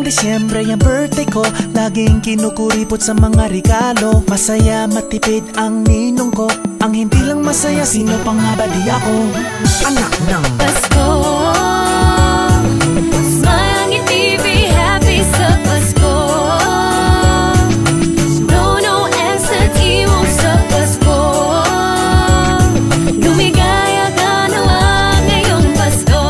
Disyembre ang birthday ko, laging kinukuripot sa mga regalo. Masaya matipid ang ninong ko, ang hindi lang masaya, sino pa nga ba di ako? Anak ng Pasko, smile ang TV, happy sa Pasko. No ends at iwang sa Pasko. Lumigaya ka naman ngayong Pasko.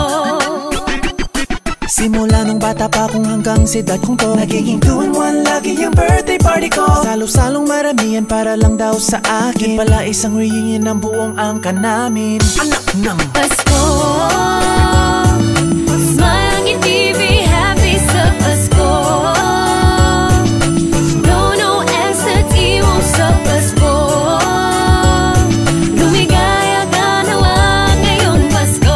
Simula nung bata pa kong hanggang sa edad kong to, nagiging 2-in-1 lagi yung birthday party ko. Salo-salong maramihan para lang daw sa akin. Di pala isang reunion ng buong angka namin. Anak ng Pasko, smile ang TV, happy sa Pasko. No ends at iwang sa Pasko. Lumigaya ka naman ngayong Pasko.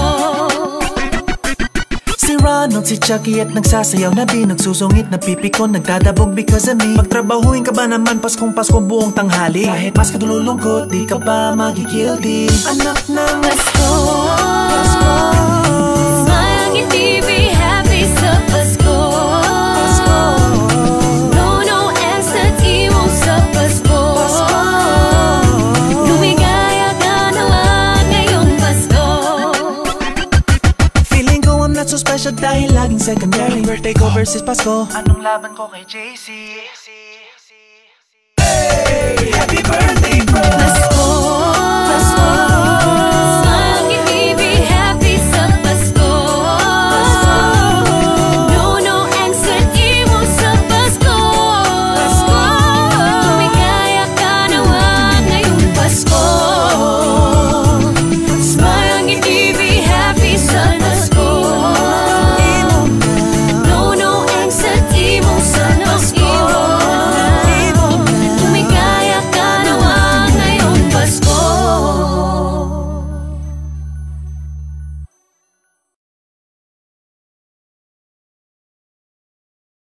Si Ronald, si Chucky at nagsasayaw na B, nagsusungit na pipikon, nagdadabog because of me. Pagtrabahuin ka ba naman Paskong Pasko buong tanghali? Kahit mas kadululungkot, di ka ba magigilty? Anak ng Pasko, smile ang TV, happy sa Pasko. No ends at iwang sa Pasko. Lumigaya ka naman ngayong Pasko. feeling ko I'm not so special dahil laging secondary. Birthday ko versus Pasko, anong laban ko kay JC? Hey, happy birthday bro!